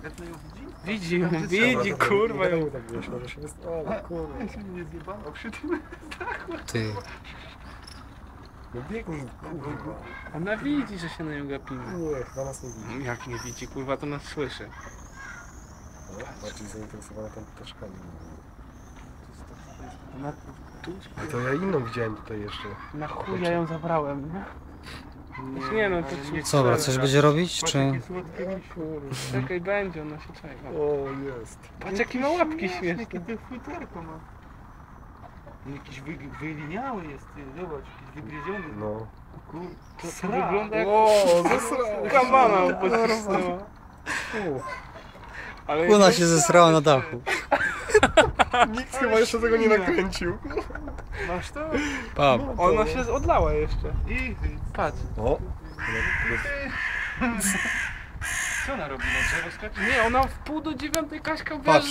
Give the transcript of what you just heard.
Etna ją widzi? Widzi, kurwa. Nie tak głośno, że się wystawa, kurwa. Ja się nie zjebano przy tym. Ty. No biegnij, kurwa. Ona widzi, że się na nią gapimy. Nie, chyba nas nie widzi. Jak nie widzi, kurwa, to nas słyszy. Bardziej zainteresowana tą ptaszkami. Ona tu A to ja inną widziałem tutaj jeszcze. na chuja ją zabrałem, nie? Nie no, to ci... Co, dobra, coś będzie robić, Patrz, czy... jakie słodkie Kurwa, czekaj, będzie, ona się czeka. O, jest. Patrz, jakie ma łapki śmieszne. Jakie to futerko ma. Jakiś wyliniały jest, ty, zobacz, jakiś wygryziony. No. To wygląda jak... O, zesrał. Kabana pocisnęła. Ale Ona się zesrała na dachu. Nikt chyba jeszcze tego nie nakręcił. Masz to? Pap. Ona się odlała jeszcze. I Patrz. O. co ona robi? Na drzewo skacze? Nie, ona w pół do 9 Kaśka Patrz.